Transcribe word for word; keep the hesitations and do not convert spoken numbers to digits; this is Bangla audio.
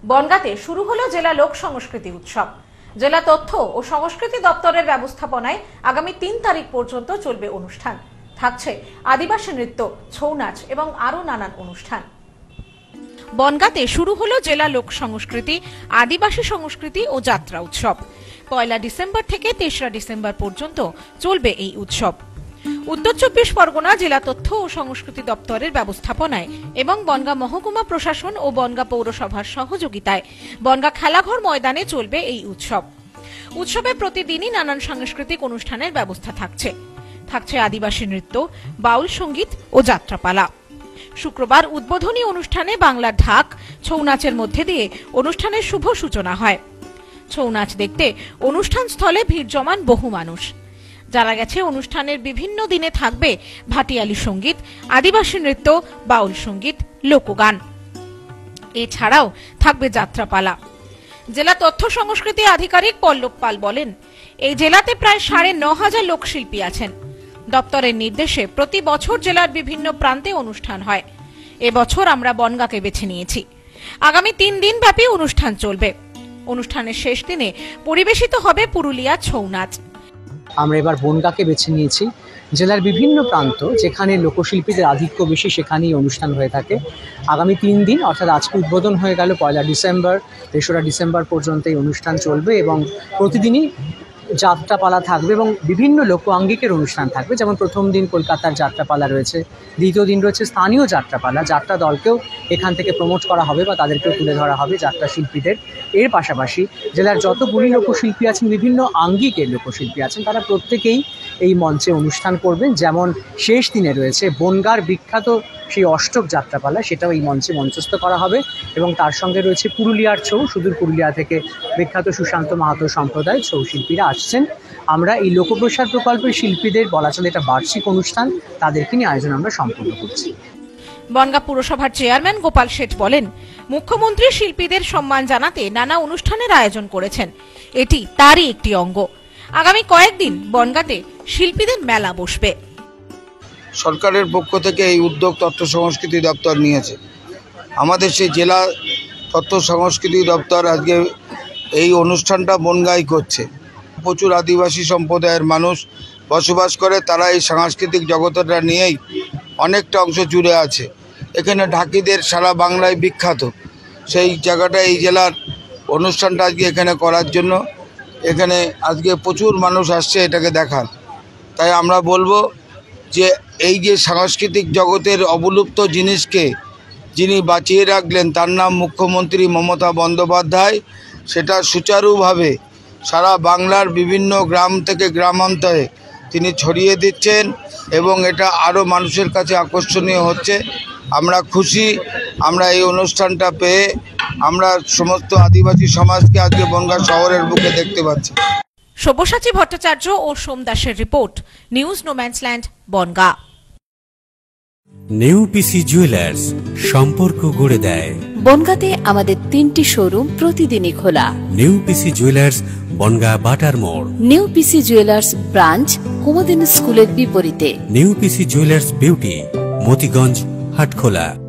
বনগাঁতে শুরু হলো জেলা লোক সংস্কৃতি উৎসব। জেলা তথ্য ও সংস্কৃতি দপ্তরের ব্যবস্থাপনায় আগামী তিন তারিখ পর্যন্ত চলবে অনুষ্ঠান। থাকছে আদিবাসী নৃত্য, ছৌ নাচ এবং আরো নানান অনুষ্ঠান। বনগাঁতে শুরু হলো জেলা লোক সংস্কৃতি, আদিবাসী সংস্কৃতি ও যাত্রা উৎসব। পয়লা ডিসেম্বর থেকে তেসরা ডিসেম্বর পর্যন্ত চলবে এই উৎসব। উত্তর চব্বিশ পরগনা জেলা তথ্য ও সংস্কৃতি দপ্তরের ব্যবস্থাপনায় এবং বনগাঁ মহকুমা প্রশাসন ও বনগাঁ পৌরসভার সহযোগিতায় বনগাঁ খেলাঘর ময়দানে চলবে এই উৎসব। উৎসবে প্রতিদিনই নানান সাংস্কৃতিক অনুষ্ঠানের ব্যবস্থা থাকছে। থাকছে আদিবাসী নৃত্য, বাউল সঙ্গীত ও যাত্রাপালা। শুক্রবার উদ্বোধনী অনুষ্ঠানে বাংলার ঢাক, ছৌ নাচের মধ্যে দিয়ে অনুষ্ঠানের শুভ সূচনা হয়। ছৌ নাচ দেখতে অনুষ্ঠান স্থলে ভিড় জমান বহু মানুষ। জানা গেছে অনুষ্ঠানের বিভিন্ন দিনে থাকবে ভাটিয়ালি সঙ্গীত, আদিবাসী নৃত্য, বাউল সঙ্গীত, লোকগান। এছাড়াও থাকবে যাত্রাপালা। জেলা তথ্য সংস্কৃতি আধিকারিক পল্লব পাল বলেন, এই জেলাতে প্রায় সাড়ে ন হাজার লোকশিল্পী আছেন। দপ্তরের নির্দেশে প্রতি বছর জেলার বিভিন্ন প্রান্তে অনুষ্ঠান হয়। এবছর আমরা বনগাঁকে বেছে নিয়েছি। আগামী তিন দিন ব্যাপী অনুষ্ঠান চলবে। অনুষ্ঠানের শেষ দিনে পরিবেশিত হবে পুরুলিয়া ছৌ নাচ। আমরা এবার বনগাঁকে বেছে নিয়েছি। জেলার বিভিন্ন প্রান্ত যেখানে লোকশিল্পীদের আধিক্য বেশি সেখানেই অনুষ্ঠান হয়ে থাকে। আগামী তিন দিন অর্থাৎ আজকে উদ্বোধন হয়ে গেল পয়লা ডিসেম্বর, তেসরা ডিসেম্বর পর্যন্ত এই অনুষ্ঠান চলবে এবং প্রতিদিনই যাত্রাপালা থাকবে এবং বিভিন্ন লোকাঙ্গিকের অনুষ্ঠান থাকবে। যেমন প্রথম দিন কলকাতার যাত্রাপালা রয়েছে, দ্বিতীয় দিন রয়েছে স্থানীয় যাত্রাপালা। যাত্রা দলকেও এখান থেকে প্রমোট করা হবে বা তাদেরকেও তুলে ধরা হবে যাত্রা শিল্পীদের। এর পাশাপাশি জেলার যতগুলি লোকশিল্পী আছেন, বিভিন্ন আঙ্গিকের লোকশিল্পী আছেন, তারা প্রত্যেকেই এই মঞ্চে অনুষ্ঠান করবেন। যেমন শেষ দিনে রয়েছে বনগাঁর বিখ্যাত সেই অষ্টক যাত্রাপালা, সেটাও এই মঞ্চে মঞ্চস্থ করা হবে এবং তার সঙ্গে রয়েছে পুরুলিয়ার ছৌ। সুদূর পুরুলিয়া থেকে বিখ্যাত সুশান্ত মাহাতো সম্প্রদায় ছৌ শিল্পীরা আসছেন। আমরা এই লোকপ্রসার প্রকল্পের শিল্পীদের বলা চলে এটা বার্ষিক অনুষ্ঠান, তাদেরকে নিয়ে আয়োজন আমরা সম্পূর্ণ করছি। বনগাঁ পুরসভার চেয়ারম্যান গোপাল শেঠ বলেন, মুখ্যমন্ত্রী শিল্পীদের সম্মান জানাতে নানা অনুষ্ঠানের আয়োজন করেছেন। এটি তারই একটি অঙ্গ। আগামী কয়েকদিন বনগাঁতে শিল্পীদের মেলা বসবে। সরকারের পক্ষ থেকে এই উদ্যোগ তথ্য সংস্কৃতি দপ্তর নিয়েছে। আমাদের সেই জেলা তথ্য সংস্কৃতি দপ্তর আজকে এই অনুষ্ঠানটা বনগাঁয় করছে। প্রচুর আদিবাসী সম্প্রদায়ের মানুষ বসবাস করে, তারা এই সাংস্কৃতিক জগৎটা নিয়েই অনেকটা অংশ জুড়ে আছে। এখানে ঢাকিদের সারা বাংলায় বিখ্যাত। সেই জায়গাটা এই জেলার অনুষ্ঠানটা আজকে এখানে করার জন্য এখানে আজকে প্রচুর মানুষ আসছে এটাকে দেখার। তাই আমরা বলবো যে এই যে সাংস্কৃতিক জগতের অবলুপ্ত জিনিসকে যিনি বাঁচিয়ে রাখলেন তার নাম মুখ্যমন্ত্রী মমতা বন্দ্যোপাধ্যায়। সেটা সুচারুভাবে সারা বাংলার বিভিন্ন গ্রাম থেকে গ্রামান্তরে তিনি ছড়িয়ে দিচ্ছেন এবং এটা আরও মানুষের কাছে আকর্ষণীয় হচ্ছে। আমরা খুশি আমরা এই অনুষ্ঠানটা পেয়ে। আমরা সমস্ত আদিবাসী সমাজকে আজকে বনগাঁ শহরের বুকে দেখতে পাচ্ছি। সব্যসাচী ভট্টাচার্য ও সোমদাসের রিপোর্ট, নিউজ নোম্যান্সল্যান্ড, বনগাঁ। নেউপিসি জুয়েলার্স সম্পর্ক গড়ে দেয়। বনগাঁতে আমাদের তিনটি শোরুম প্রতিদিনই খোলা। নেউপিসি জুয়েলার্স, বনগাঁ বাটার মোড়। নেউপিসি জুয়েলার্স ব্রাঞ্চ কুমুদিনী স্কুলের বিপরীতে। নেউপিসি জুয়েলার্স বিউটি, মতিগঞ্জ, হাটখোলা।